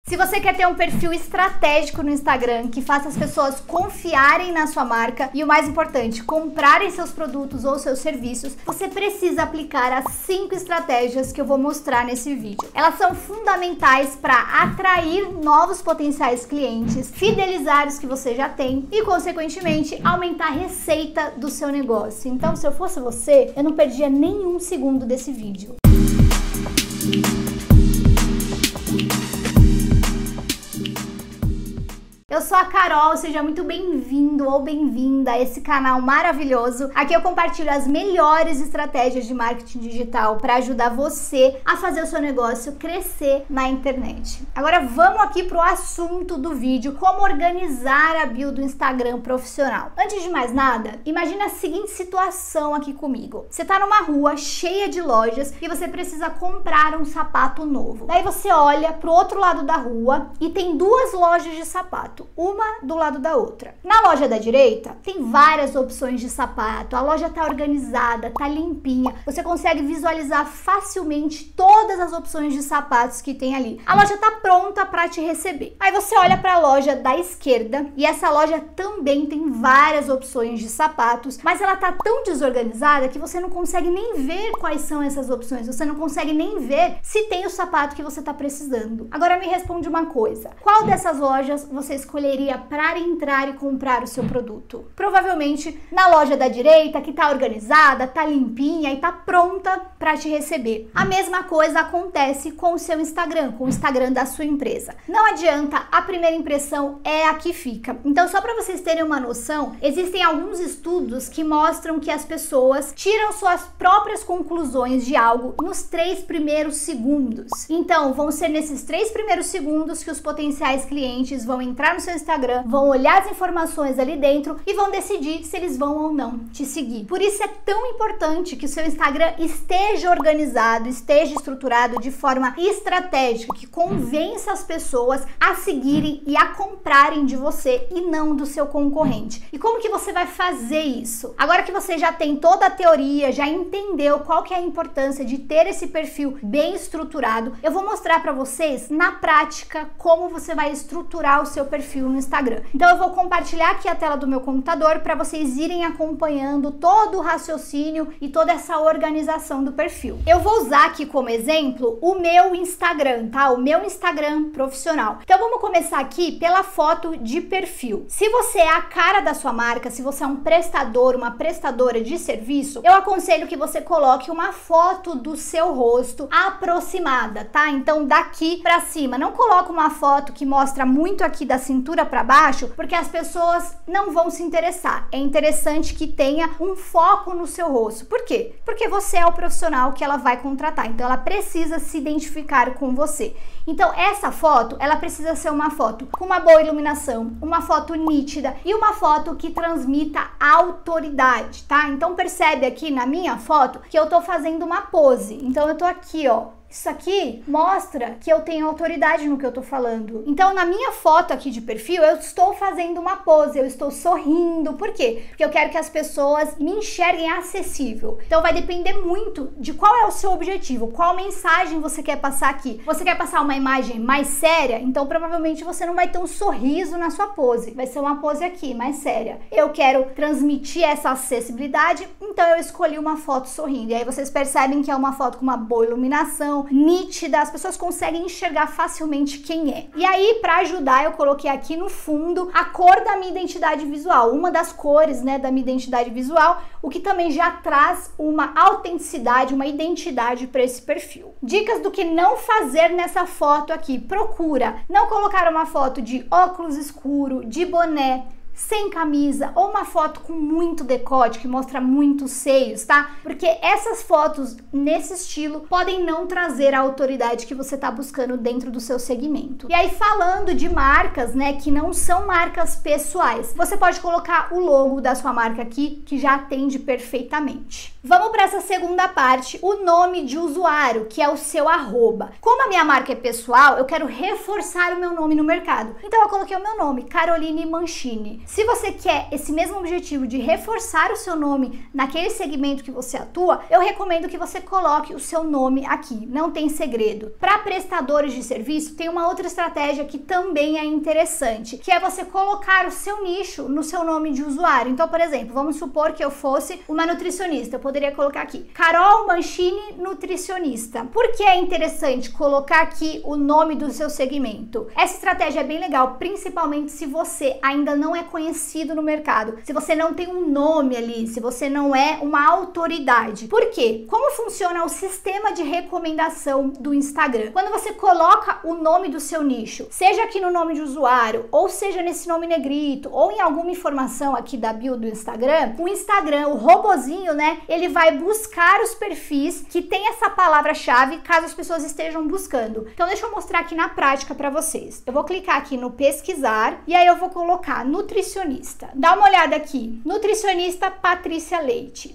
Se você quer ter um perfil estratégico no Instagram que faça as pessoas confiarem na sua marca e o mais importante, comprarem seus produtos ou seus serviços, você precisa aplicar as 5 estratégias que eu vou mostrar nesse vídeo. Elas são fundamentais para atrair novos potenciais clientes, fidelizar os que você já tem e, consequentemente, aumentar a receita do seu negócio. Então, se eu fosse você, eu não perdia nenhum segundo desse vídeo. Eu sou a Carol, seja muito bem-vindo ou bem-vinda a esse canal maravilhoso. Aqui eu compartilho as melhores estratégias de marketing digital para ajudar você a fazer o seu negócio crescer na internet. Agora vamos aqui pro assunto do vídeo, como organizar a bio do Instagram profissional. Antes de mais nada, imagina a seguinte situação aqui comigo. Você tá numa rua cheia de lojas e você precisa comprar um sapato novo. Daí você olha pro outro lado da rua e tem 2 lojas de sapato, uma do lado da outra. Na loja da direita tem várias opções de sapato, a loja tá organizada, tá limpinha, você consegue visualizar facilmente todas as opções de sapatos que tem ali. A loja tá pronta para te receber. Aí você olha para a loja da esquerda e essa loja também tem várias opções de sapatos, mas ela tá tão desorganizada que você não consegue nem ver quais são essas opções, você não consegue nem ver se tem o sapato que você tá precisando. Agora me responde uma coisa, qual dessas lojas você escolheria para entrar e comprar o seu produto? Provavelmente na loja da direita, que tá organizada, tá limpinha e tá pronta para te receber. A mesma coisa acontece com o seu Instagram, com o Instagram da sua empresa. Não adianta, a primeira impressão é a que fica. Então, só para vocês terem uma noção, existem alguns estudos que mostram que as pessoas tiram suas próprias conclusões de algo nos 3 primeiros segundos. Então, vão ser nesses 3 primeiros segundos que os potenciais clientes vão entrar no seu Instagram, vão olhar as informações ali dentro e vão decidir se eles vão ou não te seguir. Por isso é tão importante que o seu Instagram esteja organizado, esteja estruturado de forma estratégica, que convença as pessoas a seguirem e a comprarem de você e não do seu concorrente. E como que você vai fazer isso? Agora que você já tem toda a teoria, já entendeu qual que é a importância de ter esse perfil bem estruturado, eu vou mostrar para vocês na prática como você vai estruturar o seu perfil no Instagram. Então eu vou compartilhar aqui a tela do meu computador para vocês irem acompanhando todo o raciocínio e toda essa organização do perfil. Eu vou usar aqui como exemplo o meu Instagram, tá? O meu Instagram profissional. Então vamos começar aqui pela foto de perfil. Se você é a cara da sua marca, se você é um prestador, uma prestadora de serviço, eu aconselho que você coloque uma foto do seu rosto aproximada, tá? Então daqui para cima, não coloque uma foto que mostra muito aqui da cintura para baixo, porque as pessoas não vão se interessar. É interessante que tenha um foco no seu rosto. Por quê? Porque você é o profissional que ela vai contratar, então ela precisa se identificar com você. Então essa foto, ela precisa ser uma foto com uma boa iluminação, uma foto nítida e uma foto que transmita autoridade, tá? Então percebe aqui na minha foto que eu tô fazendo uma pose. Então eu tô aqui, ó. Isso aqui mostra que eu tenho autoridade no que eu tô falando. Então, na minha foto aqui de perfil, eu estou fazendo uma pose, eu estou sorrindo. Por quê? Porque eu quero que as pessoas me enxerguem acessível. Então, vai depender muito de qual é o seu objetivo, qual mensagem você quer passar aqui. Você quer passar uma imagem mais séria? Então, provavelmente, você não vai ter um sorriso na sua pose. Vai ser uma pose aqui, mais séria. Eu quero transmitir essa acessibilidade, então eu escolhi uma foto sorrindo. E aí, vocês percebem que é uma foto com uma boa iluminação, nítida, as pessoas conseguem enxergar facilmente quem é. E aí, para ajudar, eu coloquei aqui no fundo a cor da minha identidade visual, uma das cores, né, da minha identidade visual, o que também já traz uma autenticidade, uma identidade para esse perfil. Dicas do que não fazer nessa foto aqui. Procura não colocar uma foto de óculos escuro, de boné, sem camisa ou uma foto com muito decote que mostra muitos seios, tá? Porque essas fotos nesse estilo podem não trazer a autoridade que você tá buscando dentro do seu segmento. E aí, falando de marcas, né, que não são marcas pessoais, você pode colocar o logo da sua marca aqui, que já atende perfeitamente. Vamos para essa segunda parte, o nome de usuário, que é o seu arroba. Como a minha marca é pessoal, eu quero reforçar o meu nome no mercado. Então eu coloquei o meu nome, Caroline Mancini. Se você quer esse mesmo objetivo de reforçar o seu nome naquele segmento que você atua, eu recomendo que você coloque o seu nome aqui, não tem segredo. Para prestadores de serviço, tem uma outra estratégia que também é interessante, que é você colocar o seu nicho no seu nome de usuário. Então, por exemplo, vamos supor que eu fosse uma nutricionista, eu poderia colocar aqui, Carol Mancini, nutricionista. Por que é interessante colocar aqui o nome do seu segmento? Essa estratégia é bem legal, principalmente se você ainda não é conhecido no mercado, se você não tem um nome ali, se você não é uma autoridade. Por quê? Como funciona o sistema de recomendação do Instagram? Quando você coloca o nome do seu nicho, seja aqui no nome de usuário, ou seja nesse nome negrito, ou em alguma informação aqui da bio do Instagram, o Instagram, o robozinho, né, ele vai buscar os perfis que tem essa palavra-chave, caso as pessoas estejam buscando. Então deixa eu mostrar aqui na prática para vocês. Eu vou clicar aqui no pesquisar e aí eu vou colocar nutricionista. Dá uma olhada aqui. Nutricionista Patrícia Leite.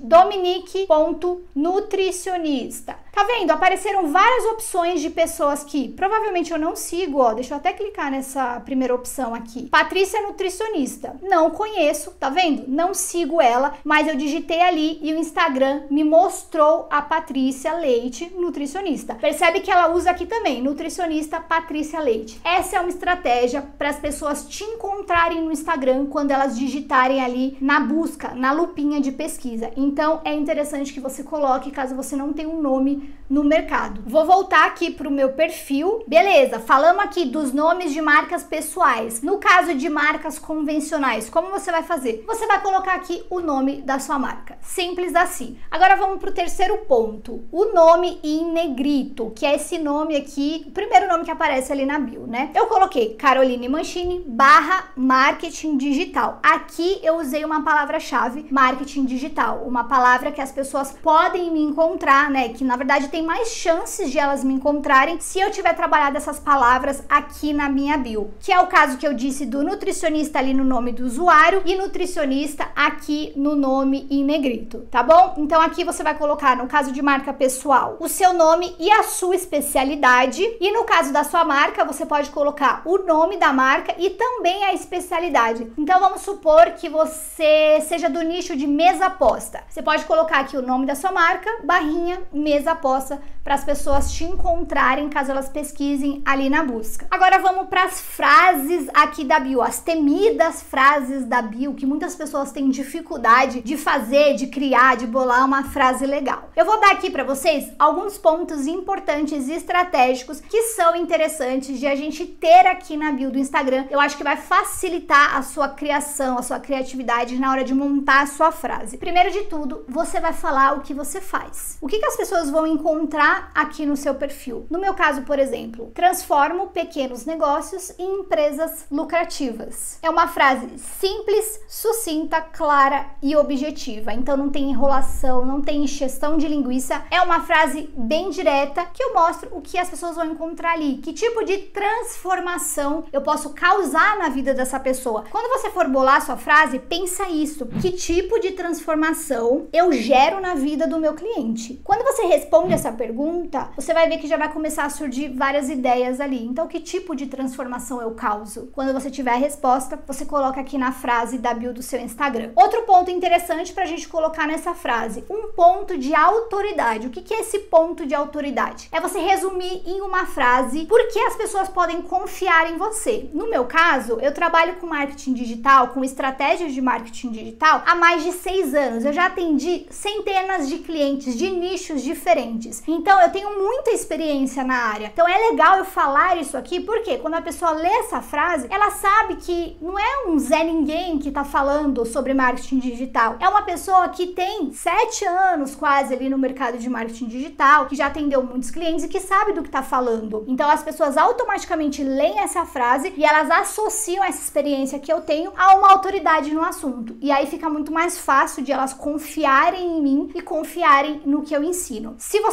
Dominique.nutricionista. Tá vendo? Apareceram várias opções de pessoas que provavelmente eu não sigo, ó. Deixa eu até clicar nessa primeira opção aqui. Patrícia nutricionista. Não conheço, tá vendo? Não sigo ela, mas eu digitei ali e o Instagram me mostrou a Patrícia Leite, nutricionista. Percebe que ela usa aqui também, nutricionista Patrícia Leite. Essa é uma estratégia para as pessoas te encontrarem no Instagram quando elas digitarem ali na busca, na lupinha de pesquisa. Então é interessante que você coloque caso você não tenha um nome no mercado. Vou voltar aqui para o meu perfil. Beleza, falamos aqui dos nomes de marcas pessoais. No caso de marcas convencionais, como você vai fazer? Você vai colocar aqui o nome da sua marca. Simples assim. Agora vamos para o terceiro ponto. O nome em negrito, que é esse nome aqui, o primeiro nome que aparece ali na bio, né? Eu coloquei Caroline Mancini /marketing digital. Aqui eu usei uma palavra-chave, marketing digital, uma palavra que as pessoas podem me encontrar, né? Que na verdade tem mais chances de elas me encontrarem se eu tiver trabalhado essas palavras aqui na minha bio, que é o caso que eu disse do nutricionista ali no nome do usuário e nutricionista aqui no nome em negrito, tá bom? Então aqui você vai colocar, no caso de marca pessoal, o seu nome e a sua especialidade, e no caso da sua marca, você pode colocar o nome da marca e também a especialidade. Então vamos supor que você seja do nicho de mesa aposta. Você pode colocar aqui o nome da sua marca, barrinha, mesa aposta, para as pessoas te encontrarem caso elas pesquisem ali na busca. Agora vamos para as frases aqui da bio, as temidas frases da bio, que muitas pessoas têm dificuldade de fazer, de criar, de bolar uma frase legal. Eu vou dar aqui para vocês alguns pontos importantes e estratégicos que são interessantes de a gente ter aqui na bio do Instagram. Eu acho que vai facilitar a sua criação, a sua criatividade na hora de montar a sua frase. Primeiro de tudo, você vai falar o que você faz. O que as pessoas vão encontrar aqui no seu perfil? No meu caso, por exemplo, transformo pequenos negócios em empresas lucrativas. É uma frase simples, sucinta, clara e objetiva. Então não tem enrolação, não tem encheção de linguiça. É uma frase bem direta que eu mostro o que as pessoas vão encontrar ali. Que tipo de transformação eu posso causar na vida dessa pessoa? Quando você for bolar a sua frase, pensa isso. Que tipo de transformação eu gero na vida do meu cliente? Quando você responde essa pergunta, você vai ver que já vai começar a surgir várias ideias ali. Então, que tipo de transformação eu causo? Quando você tiver a resposta, você coloca aqui na frase da bio do seu Instagram. Outro ponto interessante pra gente colocar nessa frase, um ponto de autoridade. O que é esse ponto de autoridade? É você resumir em uma frase por que as pessoas podem confiar em você. No meu caso, eu trabalho com marketing digital, com estratégias de marketing digital há mais de 6 anos. Eu já atendi centenas de clientes de nichos diferentes. Então, eu tenho muita experiência na área. Então, é legal eu falar isso aqui, porque quando a pessoa lê essa frase, ela sabe que não é um Zé Ninguém que tá falando sobre marketing digital. É uma pessoa que tem 7 anos quase ali no mercado de marketing digital, que já atendeu muitos clientes e que sabe do que tá falando. Então, as pessoas automaticamente leem essa frase e elas associam essa experiência que eu tenho a uma autoridade no assunto. E aí fica muito mais fácil de elas confiarem em mim e confiarem no que eu ensino. Se você tem uma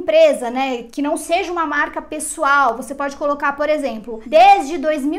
empresa, né, que não seja uma marca pessoal, você pode colocar, por exemplo, desde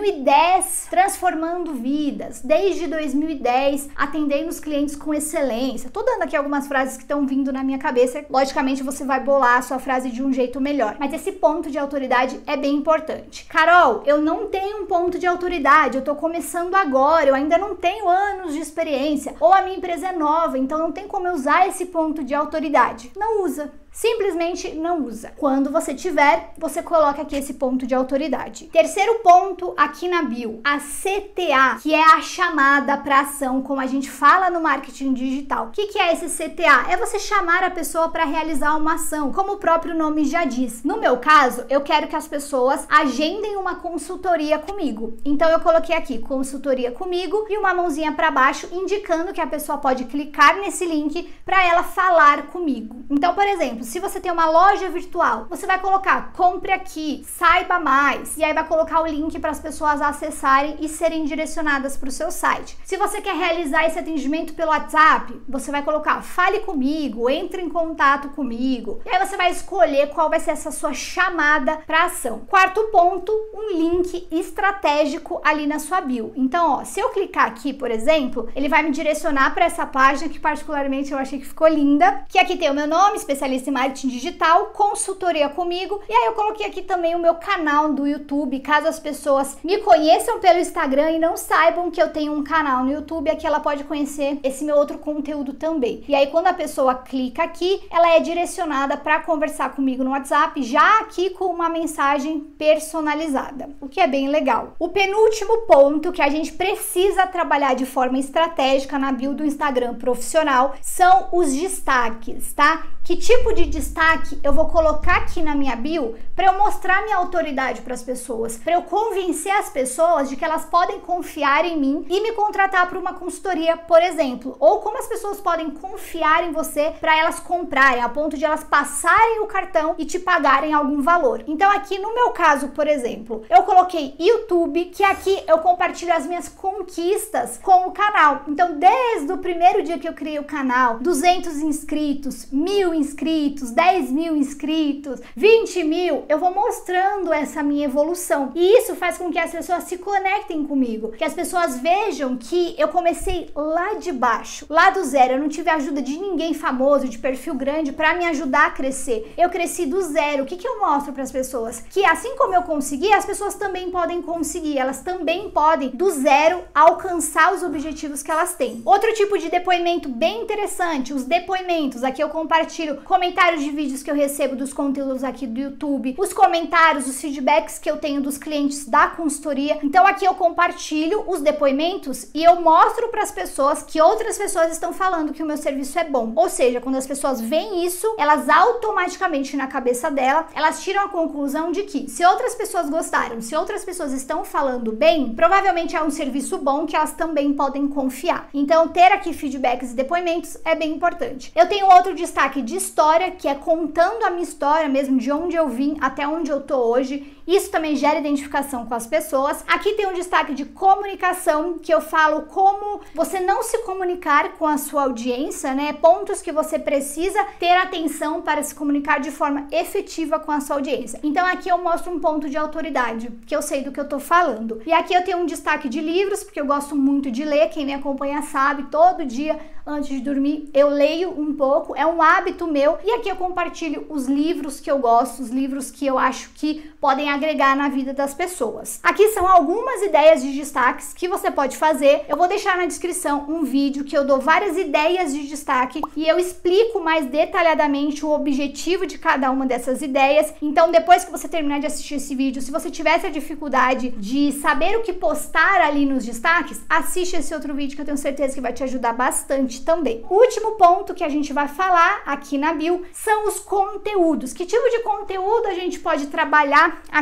2010 transformando vidas, desde 2010 atendendo os clientes com excelência. Tô dando aqui algumas frases que estão vindo na minha cabeça, logicamente você vai bolar a sua frase de um jeito melhor, mas esse ponto de autoridade é bem importante. Carol, eu não tenho um ponto de autoridade, eu tô começando agora, eu ainda não tenho anos de experiência, ou a minha empresa é nova, então não tem como eu usar esse ponto de autoridade. Não usa. Simplesmente não usa. Quando você tiver, você coloca aqui esse ponto de autoridade. Terceiro ponto aqui na bio, a CTA, que é a chamada para ação, como a gente fala no marketing digital. O que é esse CTA? É você chamar a pessoa para realizar uma ação, como o próprio nome já diz. No meu caso, eu quero que as pessoas agendem uma consultoria comigo. Então eu coloquei aqui consultoria comigo e uma mãozinha para baixo indicando que a pessoa pode clicar nesse link para ela falar comigo. Então, por exemplo, se você tem uma loja virtual, você vai colocar compre aqui, saiba mais, e aí vai colocar o link para as pessoas acessarem e serem direcionadas para o seu site. Se você quer realizar esse atendimento pelo WhatsApp, você vai colocar fale comigo, entre em contato comigo, e aí você vai escolher qual vai ser essa sua chamada para ação. Quarto ponto, um link estratégico ali na sua bio. Então, ó, se eu clicar aqui, por exemplo, ele vai me direcionar para essa página que particularmente eu achei que ficou linda, que aqui tem o meu nome, especialista em marketing digital, consultoria comigo, e aí eu coloquei aqui também o meu canal do YouTube, caso as pessoas me conheçam pelo Instagram e não saibam que eu tenho um canal no YouTube, aqui ela pode conhecer esse meu outro conteúdo também. E aí quando a pessoa clica aqui, ela é direcionada para conversar comigo no WhatsApp, já aqui com uma mensagem personalizada, o que é bem legal. O penúltimo ponto que a gente precisa trabalhar de forma estratégica na bio do Instagram profissional são os destaques, tá? Que tipo de destaque eu vou colocar aqui na minha bio para eu mostrar minha autoridade para as pessoas, para eu convencer as pessoas de que elas podem confiar em mim e me contratar para uma consultoria, por exemplo, ou como as pessoas podem confiar em você para elas comprarem, a ponto de elas passarem o cartão e te pagarem algum valor. Então aqui no meu caso, por exemplo, eu coloquei YouTube, que aqui eu compartilho as minhas conquistas com o canal. Então desde o primeiro dia que eu criei o canal, 200 inscritos, 1000 inscritos, 10 mil inscritos, 20 mil, eu vou mostrando essa minha evolução. E isso faz com que as pessoas se conectem comigo, que as pessoas vejam que eu comecei lá de baixo, lá do zero. Eu não tive ajuda de ninguém famoso, de perfil grande, para me ajudar a crescer. Eu cresci do zero. O que eu mostro para as pessoas? Que assim como eu consegui, as pessoas também podem conseguir. Elas também podem, do zero, alcançar os objetivos que elas têm. Outro tipo de depoimento bem interessante, os depoimentos. Aqui eu compartilho comentários de vídeos que eu recebo dos conteúdos aqui do YouTube, os comentários, os feedbacks que eu tenho dos clientes da consultoria. Então aqui eu compartilho os depoimentos e eu mostro para as pessoas que outras pessoas estão falando que o meu serviço é bom. Ou seja, quando as pessoas veem isso, elas automaticamente na cabeça dela, elas tiram a conclusão de que se outras pessoas gostaram, se outras pessoas estão falando bem, provavelmente é um serviço bom que elas também podem confiar. Então ter aqui feedbacks e depoimentos é bem importante. Eu tenho outro destaque de história, que é contando a minha história mesmo, de onde eu vim até onde eu tô hoje. Isso também gera identificação com as pessoas. Aqui tem um destaque de comunicação, que eu falo como você não se comunicar com a sua audiência, né? Pontos que você precisa ter atenção para se comunicar de forma efetiva com a sua audiência. Então aqui eu mostro um ponto de autoridade, que eu sei do que eu tô falando. E aqui eu tenho um destaque de livros, porque eu gosto muito de ler. Quem me acompanha sabe, todo dia antes de dormir eu leio um pouco, é um hábito meu. E aqui eu compartilho os livros que eu gosto, os livros que eu acho que podem agregar na vida das pessoas. Aqui são algumas ideias de destaques que você pode fazer. Eu vou deixar na descrição um vídeo que eu dou várias ideias de destaque e eu explico mais detalhadamente o objetivo de cada uma dessas ideias. Então depois que você terminar de assistir esse vídeo, se você tiver essa dificuldade de saber o que postar ali nos destaques, assiste esse outro vídeo que eu tenho certeza que vai te ajudar bastante também. O último ponto que a gente vai falar aqui na bio são os conteúdos. Que tipo de conteúdo a gente pode trabalhar aqui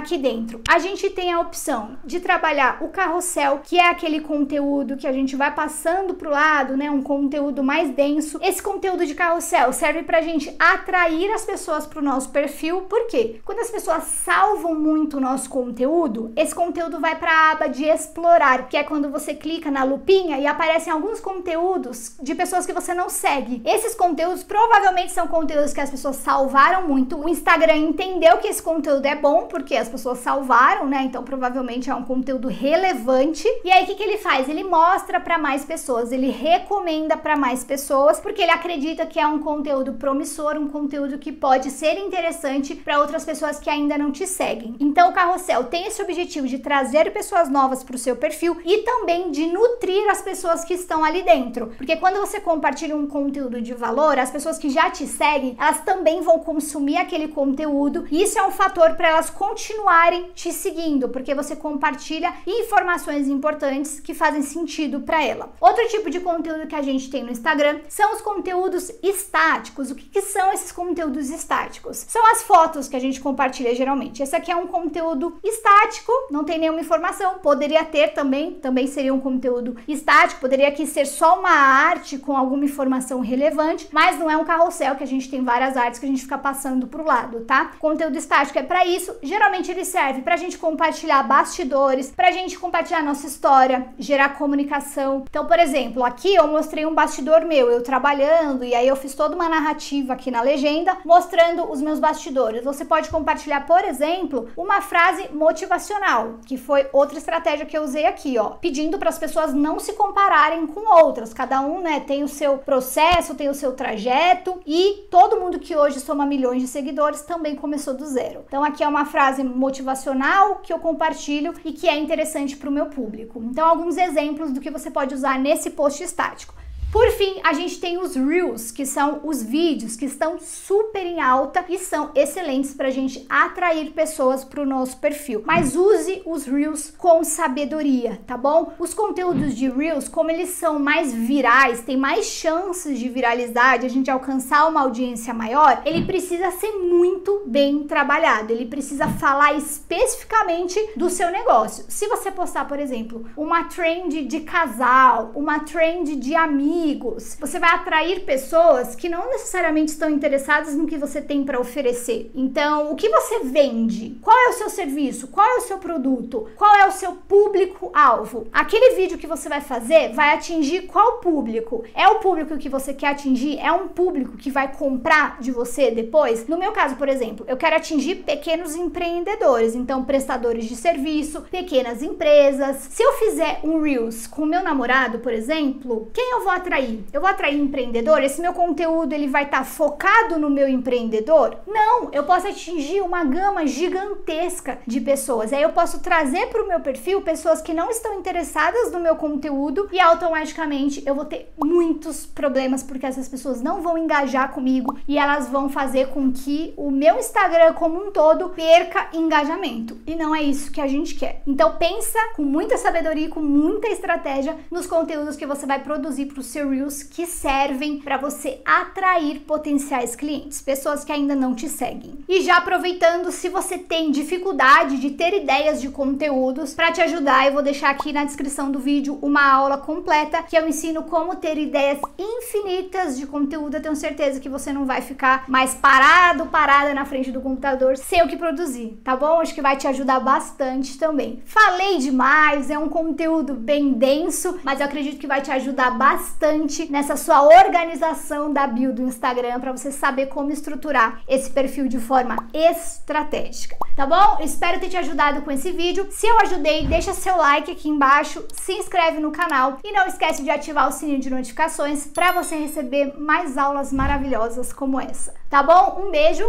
aqui dentro? A gente tem a opção de trabalhar o carrossel, que é aquele conteúdo que a gente vai passando pro lado, né? Um conteúdo mais denso. Esse conteúdo de carrossel serve pra gente atrair as pessoas pro nosso perfil. Por quê? Quando as pessoas salvam muito o nosso conteúdo, esse conteúdo vai pra aba de explorar, que é quando você clica na lupinha e aparecem alguns conteúdos de pessoas que você não segue. Esses conteúdos provavelmente são conteúdos que as pessoas salvaram muito. O Instagram entendeu que esse conteúdo é bom porque as pessoas salvaram, né? Então provavelmente é um conteúdo relevante. E aí o que ele faz? Ele mostra para mais pessoas, ele recomenda para mais pessoas, porque ele acredita que é um conteúdo promissor, um conteúdo que pode ser interessante para outras pessoas que ainda não te seguem. Então o carrossel tem esse objetivo de trazer pessoas novas para o seu perfil e também de nutrir as pessoas que estão ali dentro, porque quando você compartilha um conteúdo de valor, as pessoas que já te seguem, elas também vão consumir aquele conteúdo e isso é um fator para elas continuarem te seguindo, porque você compartilha informações importantes que fazem sentido para ela. Outro tipo de conteúdo que a gente tem no Instagram são os conteúdos estáticos. O que são esses conteúdos estáticos? São as fotos que a gente compartilha geralmente. Esse aqui é um conteúdo estático, não tem nenhuma informação, poderia ter também seria um conteúdo estático, poderia aqui ser só uma arte com alguma informação relevante, mas não é um carrossel que a gente tem várias artes que a gente fica passando pro lado, tá? Conteúdo estático é para isso, geralmente ele serve pra gente compartilhar bastidores, pra gente compartilhar nossa história, gerar comunicação. Então, por exemplo, aqui eu mostrei um bastidor meu, eu trabalhando, e aí eu fiz toda uma narrativa aqui na legenda, mostrando os meus bastidores. Você pode compartilhar, por exemplo, uma frase motivacional, que foi outra estratégia que eu usei aqui, ó, pedindo para as pessoas não se compararem com outras. Cada um, né, tem o seu processo, tem o seu trajeto e todo mundo que hoje soma milhões de seguidores também começou do zero. Então aqui é uma frase motivacional que eu compartilho e que é interessante para o meu público. Então alguns exemplos do que você pode usar nesse post estático. Por fim, a gente tem os Reels, que são os vídeos que estão super em alta e são excelentes para a gente atrair pessoas para o nosso perfil. Mas use os Reels com sabedoria, tá bom? Os conteúdos de Reels, como eles são mais virais, tem mais chances de viralizar, de a gente alcançar uma audiência maior, ele precisa ser muito bem trabalhado, ele precisa falar especificamente do seu negócio. Se você postar, por exemplo, uma trend de casal, uma trend de amigos, você vai atrair pessoas que não necessariamente estão interessadas no que você tem para oferecer. Então, o que você vende? Qual é o seu serviço? Qual é o seu produto? Qual é o seu público-alvo? Aquele vídeo que você vai fazer vai atingir qual público? É o público que você quer atingir? É um público que vai comprar de você depois? No meu caso, por exemplo, eu quero atingir pequenos empreendedores, então prestadores de serviço, pequenas empresas. Se eu fizer um Reels com o meu namorado, por exemplo, quem eu vou atrair? Eu vou atrair empreendedor? Esse meu conteúdo ele vai estar focado no meu empreendedor? Não, eu posso atingir uma gama gigantesca de pessoas. Aí eu posso trazer para o meu perfil pessoas que não estão interessadas no meu conteúdo e automaticamente eu vou ter muitos problemas porque essas pessoas não vão engajar comigo e elas vão fazer com que o meu Instagram como um todo perca engajamento. E não é isso que a gente quer. Então pensa com muita sabedoria e com muita estratégia nos conteúdos que você vai produzir para o seu Reels que servem para você atrair potenciais clientes, pessoas que ainda não te seguem. E já aproveitando, se você tem dificuldade de ter ideias de conteúdos, para te ajudar, eu vou deixar aqui na descrição do vídeo uma aula completa que eu ensino como ter ideias infinitas de conteúdo. Eu tenho certeza que você não vai ficar mais parada na frente do computador sem o que produzir, tá bom? Acho que vai te ajudar bastante também. Falei demais, é um conteúdo bem denso, mas eu acredito que vai te ajudar bastante nessa sua organização da bio do Instagram para você saber como estruturar esse perfil de forma estratégica, tá bom? Espero ter te ajudado com esse vídeo. Se eu ajudei, deixa seu like aqui embaixo, se inscreve no canal e não esquece de ativar o sininho de notificações para você receber mais aulas maravilhosas como essa, tá bom? Um beijo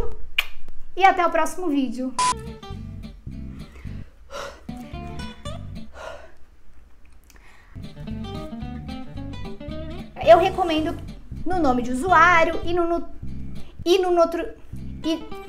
e até o próximo vídeo. Eu recomendo no nome de usuário e no